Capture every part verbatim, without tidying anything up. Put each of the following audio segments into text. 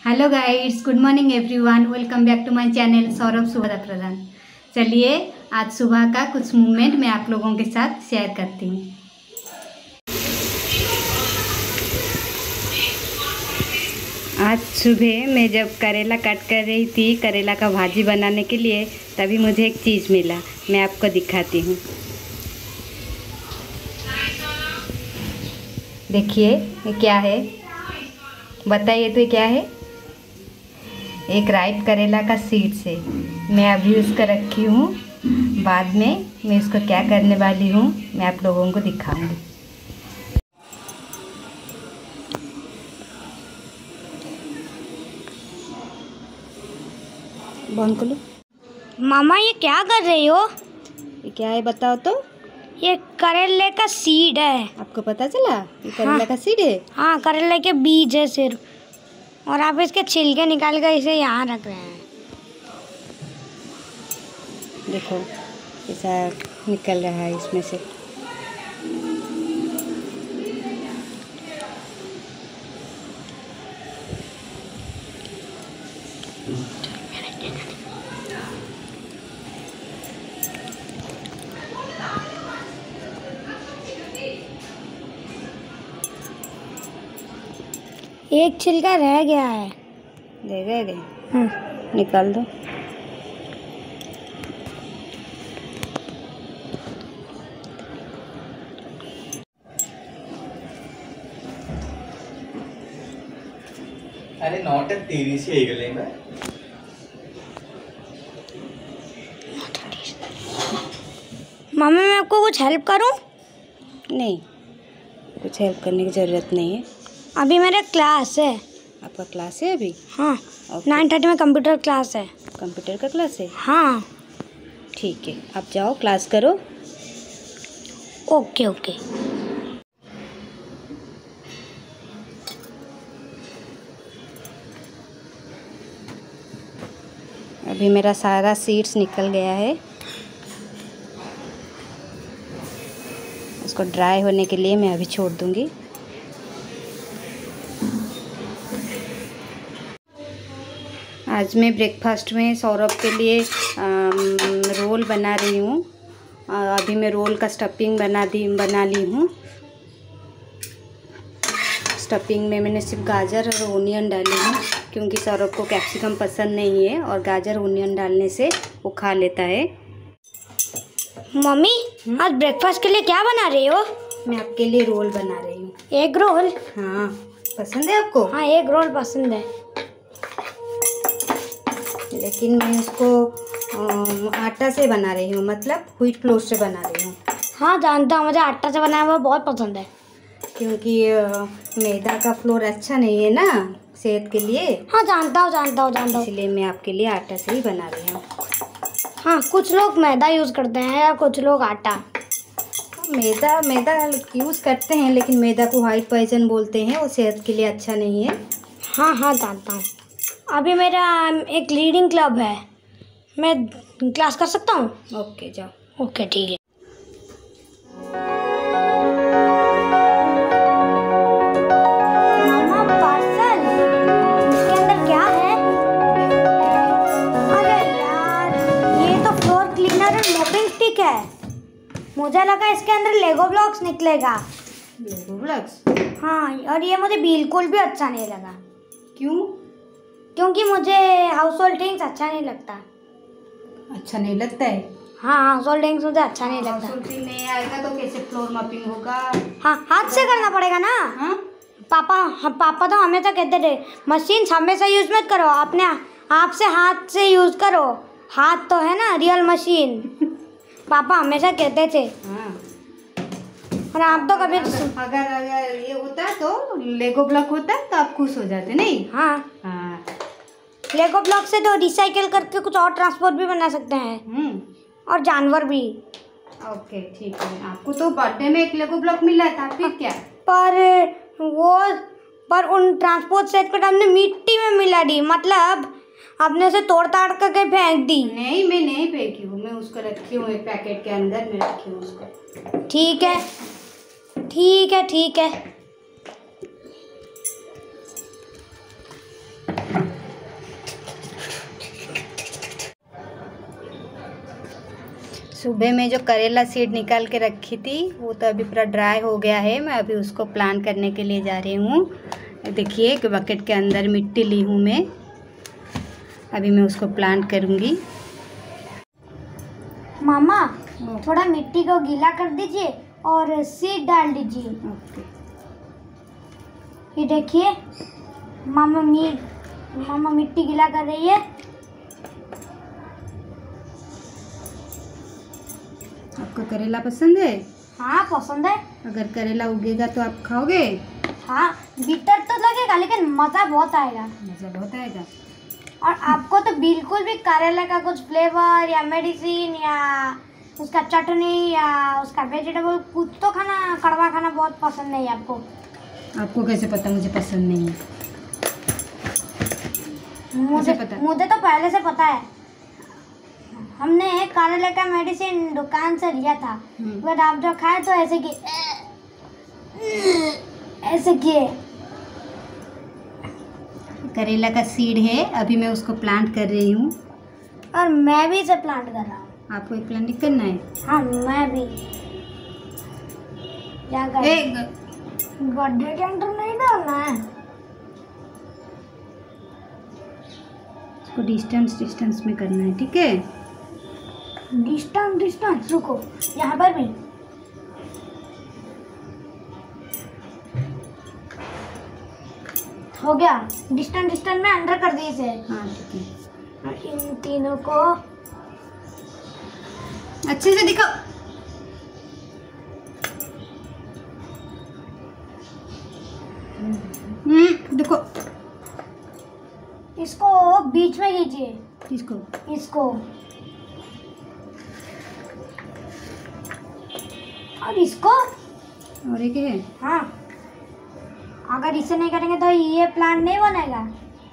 Hello guides, good morning everyone. Welcome back to my channel Saurabh Subhadra Pradhan. चलिए आज सुबह का कुछ मूवमेंट मैं आप लोगों के साथ शेयर करती हूँ। आज सुबह मैं जब करेला कट कर रही थी, करेला का भाजी बनाने के लिए, तभी मुझे एक चीज़ मिला। मैं आपको दिखाती हूँ। देखिए ये क्या है, बताइए तो ये क्या है। एक राइट करेला का सीड्स है। मैं अभी उसको रखी हूँ, बाद में मैं उसको क्या करने वाली हूँ मैं आप लोगों को दिखाऊंगी। बंद कर लो। मामा ये क्या कर रही हो? ये क्या है बताओ तो। ये करेले का सीड है। आपको पता चला ये करेला हाँ। का सीड है? हाँ, करेले के बीज है सिर्फ, और आप इसके छिलके निकाल कर इसे यहाँ रख रहे हैं। देखो ऐसा निकल रहा है इसमें से। एक छिलका रह गया है। दे गए गए हाँ। निकाल दो। अरे नोट तेरी सी गले में। मामा मैं आपको कुछ हेल्प करूं? नहीं, कुछ हेल्प करने की ज़रूरत नहीं है। अभी मेरा क्लास है। आपका क्लास है अभी? हाँ, ओके। नाइन थर्टी में कंप्यूटर क्लास है। कंप्यूटर का क्लास है? हाँ। ठीक है, आप जाओ क्लास करो। Okay okay. अभी मेरा सारा सीड्स निकल गया है। इसको ड्राई होने के लिए मैं अभी छोड़ दूंगी। आज मैं ब्रेकफास्ट में सौरभ के लिए रोल बना रही हूँ। अभी मैं रोल का स्टफिंग बना दी बना ली हूँ। स्टफिंग में मैंने सिर्फ गाजर और ओनियन डाली हूँ, क्योंकि सौरभ को कैप्सिकम पसंद नहीं है और गाजर ओनियन डालने से वो खा लेता है। मम्मी आज ब्रेकफास्ट के लिए क्या बना रही हो? मैं आपके लिए रोल बना रही हूँ। Egg roll? हाँ, पसंद है आपको? हाँ, एग रोल पसंद है, लेकिन मैं उसको आटा से बना रही हूँ, मतलब व्हीट फ्लोर से बना रही हूँ। हाँ जानता हूँ, मुझे आटा से बनाया हुआ बहुत पसंद है। क्योंकि मैदा का फ्लोर अच्छा नहीं है ना सेहत के लिए। हाँ जानता हूँ जानता हूँ जानता हूँ इसलिए मैं आपके लिए आटा से ही बना रही हूँ। हाँ, कुछ लोग मैदा यूज़ करते हैं या कुछ लोग आटा। मैदा मैदा यूज़ करते हैं, लेकिन मैदा को वाइट पॉइजन बोलते हैं, वो सेहत के लिए अच्छा नहीं है। हाँ हाँ जानता हूँ। अभी मेरा एक रीडिंग क्लब है, मैं क्लास कर सकता हूँ? ओके जाओ। ओके ठीक है। मामा पार्सल, इसके अंदर क्या है? अरे यार, ये तो फ्लोर क्लीनर और मोपिंग स्टिक है। मुझे लगा इसके अंदर लेगो ब्लॉक्स निकलेगा। Lego blocks? हाँ, और ये मुझे बिल्कुल भी अच्छा नहीं लगा। क्यों? क्योंकि मुझे हाउस होल्ड थिंग्स अच्छा नहीं लगता। अच्छा नहीं लगता है? हाँ, हाउस होल्ड थिंग्स मुझे अच्छा नहीं लगता। हाउस होल्ड नहीं आएगा तो कैसे फ्लोर मॉपिंग होगा? हाँ, हाथ से करना पड़ेगा ना। हाँ? पापा हम पापा तो हमेशा कहते थे मशीन हमेशा यूज़ मत करो, अपने आप से हाथ से यूज़ करो, हाथ तो है ना रियल मशीन। पापा हमेशा कहते थे। हाँ। और आप तो कभी अगर, अगर अगर ये होता तो लेगो ब्लॉक होता तो आप खुश हो जाते नहीं? हाँ हाँ। लेगो ब्लॉक से तो रिसाइकिल करके कुछ और ट्रांसपोर्ट भी बना सकते हैं, हम्म और जानवर भी। ओके ठीक है। आपको तो बर्थडे में एक लेगो ब्लॉक मिला था, फिर क्या? पर वो पर उन ट्रांसपोर्ट सेट को हमने मिट्टी में मिला दी, मतलब आपने उसे तोड़ ताड़ करके फेंक दी। नहीं, मैं नहीं फेंकी हूँ, मैं उसको रखी हूँ एक पैकेट के अंदर में रखी हूँ उसको। ठीक है ठीक है ठीक है। सुबह में जो करेला सीड निकाल के रखी थी वो तो अभी पूरा ड्राई हो गया है। मैं अभी उसको प्लांट करने के लिए जा रही हूँ। देखिए कि बकेट के अंदर मिट्टी ली हूँ मैं। अभी मैं उसको प्लांट करूँगी। मामा थोड़ा मिट्टी को गीला कर दीजिए और सीड डाल दीजिए। ओके। ये देखिए मामा मी मामा मिट्टी गीला कर रही है। आपको करेला पसंद है? हाँ पसंद है। अगर करेला उगेगा तो आप खाओगे? हाँ बिटर तो लगेगा लेकिन मज़ा बहुत आएगा। मज़ा बहुत आएगा। और आपको तो बिल्कुल भी करेला का कुछ फ्लेवर या मेडिसिन या उसका चटनी या उसका वेजिटेबल कुछ तो खाना, कड़वा खाना बहुत पसंद नहीं है आपको। आपको कैसे पता मुझे पसंद नहीं है? मुझे पता? मुझे तो पहले से पता है। हमने करेले का मेडिसिन दुकान से लिया था। बट आप जो खाए तो ऐसे किए ऐसे किए। करेला का सीड है, अभी मैं उसको प्लांट कर रही हूँ। और मैं भी इसे प्लांट कर रहा हूँ। आपको एक प्लांट करना है? हाँ मैं भी। क्या कर एक गड्ढे के अंदर नहीं डालना है। इसको डिस्टेंस डिस्टेंस में करना है, ठीक है? डिस्टेंस डिस्टेंस रुको, यहाँ पर भी। हो गया। डिस्टेंस डिस्टेंस में अंदर कर दिए इसे। हाँ ठीक है। और इन तीनों को अच्छे से दिखाओ। हम्म देखो। इसको बीच में कीजिए। इसको इसको और इसको। और एक है। हाँ अगर इसे नहीं करेंगे तो ये प्लांट नहीं बनेगा।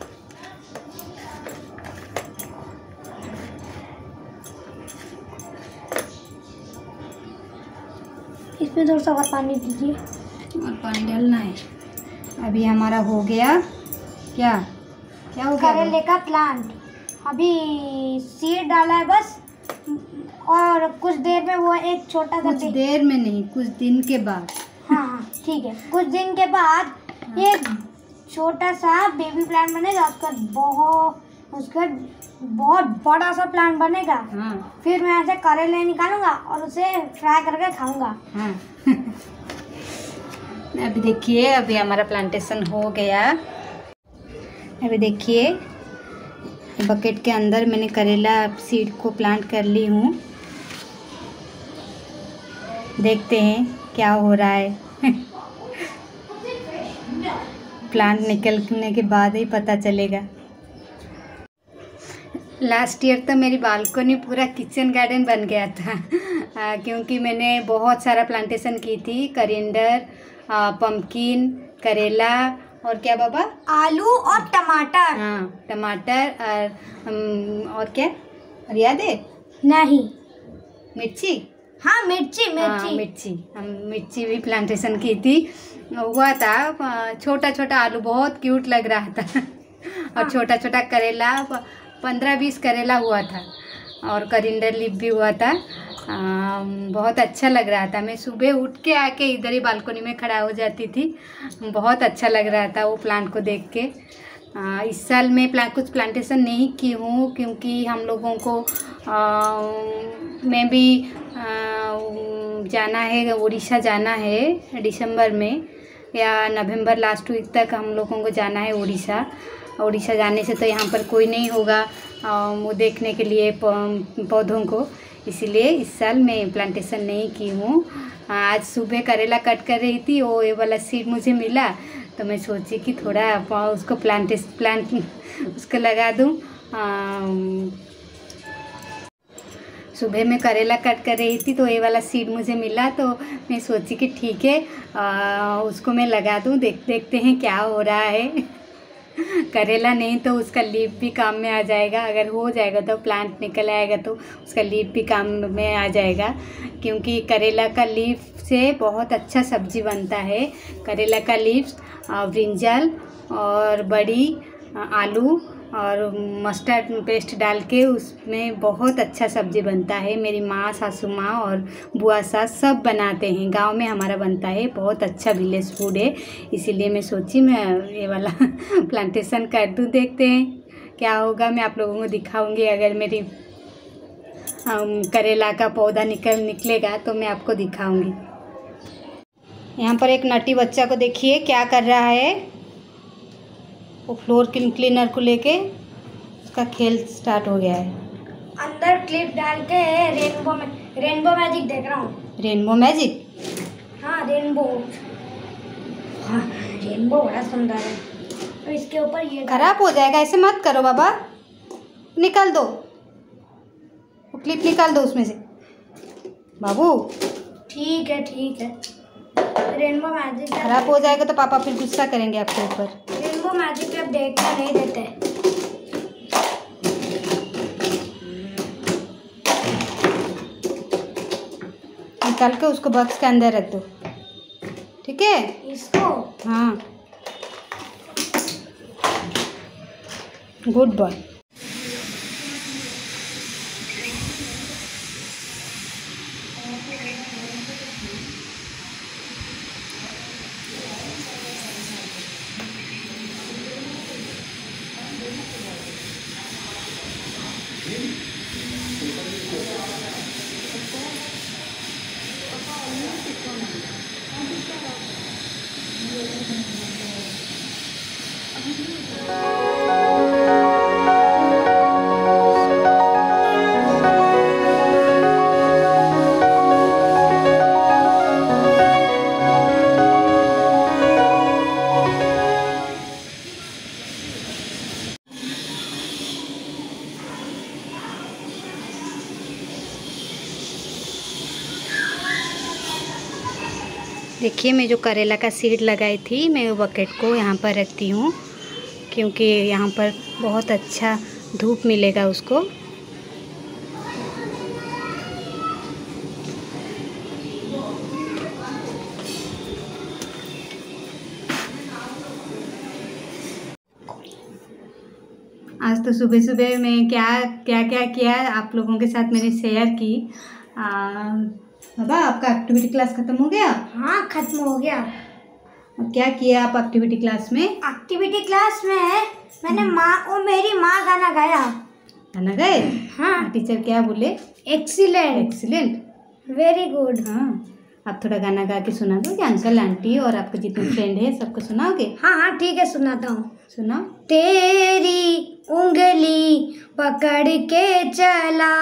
इसमें थोड़ा सा और पानी दीजिए। और पानी डालना है। अभी हमारा हो गया। क्या क्या हो गया? करेले का प्लांट अभी सीड डाला है बस। और कुछ देर में वो एक छोटा सा कुछ देर में नहीं, कुछ दिन के बाद। हाँ हाँ ठीक है। कुछ दिन के बाद एक छोटा सा बेबी प्लांट बनेगा। उसका बहुत उसका बहुत बड़ा सा प्लांट बनेगा। हाँ फिर मैं ऐसे करेले निकालूंगा और उसे फ्राई करके खाऊंगा। हाँ अभी देखिए, अभी हमारा प्लांटेशन हो गया। अभी देखिए बकेट के अंदर मैंने करेला सीड को प्लांट कर ली हूँ। देखते हैं क्या हो रहा है। प्लांट निकलने के बाद ही पता चलेगा। लास्ट ईयर तो मेरी बालकनी पूरा किचन गार्डन बन गया था। आ, क्योंकि मैंने बहुत सारा प्लांटेशन की थी। करिंडर, पम्पकिन, करेला और क्या बाबा? आलू और टमाटर। हाँ टमाटर और हम, और क्या और याद है? नहीं मिर्ची। हाँ मिर्ची हाँ मिर्ची। मिर्ची, हम मिर्ची भी प्लांटेशन की थी। हुआ था छोटा छोटा आलू, बहुत क्यूट लग रहा था। और छोटा छोटा करेला, पंद्रह बीस करेला हुआ था। और करिंडर लीफ भी हुआ था। आ, बहुत अच्छा लग रहा था। मैं सुबह उठ के आके इधर ही बालकनी में खड़ा हो जाती थी। बहुत अच्छा लग रहा था वो प्लांट को देख के। आ, इस साल मैं प्लांट कुछ प्लांटेशन नहीं की हूँ क्योंकि हम लोगों को आ, मैं भी आ, जाना है, उड़ीसा जाना है दिसंबर में या नवंबर लास्ट वीक तक हम लोगों को जाना है उड़ीसा। उड़ीसा जाने से तो यहाँ पर कोई नहीं होगा आ, वो देखने के लिए पौधों को, इसीलिए इस साल मैं प्लांटेशन नहीं की हूँ। आज सुबह करेला कट कर रही थी, वो ये वाला सीड मुझे मिला तो मैं सोची कि थोड़ा उसको प्लांट प्लांट उसको लगा दूँ। सुबह में करेला कट कर रही थी तो ये वाला सीड मुझे मिला तो मैं सोची कि ठीक है आ, उसको मैं लगा दूँ। देख देखते हैं क्या हो रहा है। करेला नहीं तो उसका लीफ भी काम में आ जाएगा। अगर हो जाएगा तो प्लांट निकल आएगा तो उसका लीफ भी काम में आ जाएगा। क्योंकि करेला का लीफ से बहुत अच्छा सब्जी बनता है। करेला का लीफ, ब्रिंजल और बड़ी, आलू और मस्टर्ड पेस्ट डाल के उसमें बहुत अच्छा सब्ज़ी बनता है। मेरी माँ, सासू माँ और बुआ सास सब बनाते हैं। गांव में हमारा बनता है, बहुत अच्छा विलेज फूड है। इसीलिए मैं सोची मैं ये वाला प्लांटेशन कर दूँ, देखते हैं क्या होगा। मैं आप लोगों को दिखाऊंगी। अगर मेरी करेला का पौधा निकल निकलेगा तो मैं आपको दिखाऊंगी। यहाँ पर एक नटी बच्चा को देखिए क्या कर रहा है। वो फ्लोर क्लीनर को लेके उसका खेल स्टार्ट हो गया है। अंदर क्लिप डाल के रेनबो में रेनबो मैजिक देख रहा हूँ। Rainbow magic? हाँ रेनबो, हाँ रेनबो बड़ा सुंदर है। तो इसके ऊपर ये खराब हो जाएगा, ऐसे मत करो बाबा। निकाल दो वो क्लिप, निकाल दो उसमें से बाबू। ठीक है ठीक है। रेनबो मैजिक खराब हो जाएगा तो पापा फिर गुस्सा करेंगे आपके ऊपर। रेनबो मैजिक आप देखने नहीं देते। निकाल के उसको बॉक्स के अंदर रख दो, ठीक है? इसको? हाँ, गुड बॉय। देखिए मैं जो करेला का सीड लगाई थी, मैं वो बकेट को यहाँ पर रखती हूँ क्योंकि यहाँ पर बहुत अच्छा धूप मिलेगा उसको। आज तो सुबह सुबह मैं क्या क्या क्या किया आप लोगों के साथ मैंने शेयर की। बाबा आपका एक्टिविटी क्लास ख़त्म हो गया? हाँ खत्म हो गया। और क्या किया आप एक्टिविटी क्लास में? एक्टिविटी क्लास में मैंने माँ और मेरी माँ गाना गाया। गाना गाए? हाँ। टीचर क्या बोले? एक्सीलेंट। Excellent, very good. हाँ, आप थोड़ा गाना गा के सुना दो कि अंकल आंटी और आपके जितने फ्रेंड है सबको सुनाओगे? हाँ हाँ ठीक है सुनाता हूँ। सुनाओ। तेरी उंगली पकड़ के चला,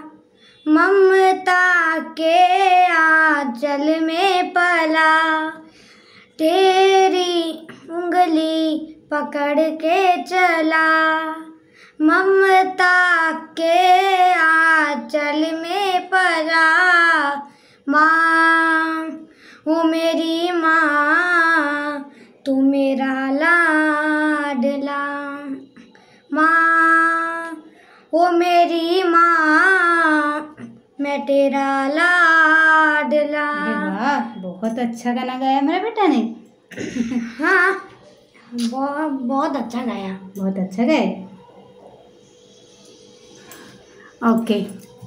ममता के आंचल में पला। तेरी उंगली पकड़ के चला, ममता के आंचल में पला। माँ ओ मेरी माँ, तू मेरा लाडला। माँ ओ मेरी माँ, मैं तेरा लाडला। अरे वाह, बहुत अच्छा गाना गाया मेरा बेटा ने। हाँ बहुत बहुत अच्छा गाया। बहुत अच्छा गाए। ओके,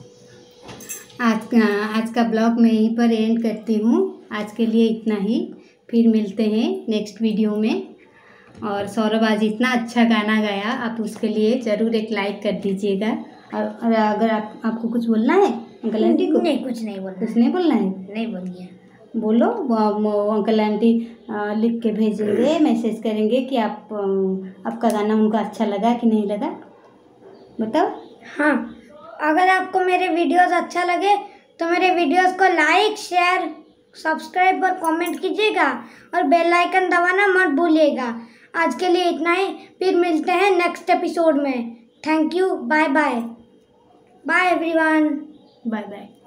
आज आज का ब्लॉग मैं यहीं पर एंड करती हूँ। आज के लिए इतना ही, फिर मिलते हैं नेक्स्ट वीडियो में। और सौरभ आज इतना अच्छा गाना गाया, आप उसके लिए ज़रूर एक लाइक कर दीजिएगा। और अगर आप आपको कुछ बोलना है अंकल आंटी को? नहीं कुछ नहीं बोलना। कुछ नहीं बोलना है? नहीं बोलिए। बोलो, वो अंकल आंटी लिख के भेजेंगे, मैसेज करेंगे कि आप आपका गाना उनको अच्छा लगा कि नहीं लगा, बताओ। हाँ, अगर आपको मेरे वीडियोस अच्छा लगे तो मेरे वीडियोस को लाइक, शेयर, सब्सक्राइब और कमेंट कीजिएगा और बेल आइकन दबाना मत भूलिएगा। आज के लिए इतना ही, फिर मिलते हैं नेक्स्ट एपिसोड में। Thank you, bye bye. Bye everyone. Bye bye.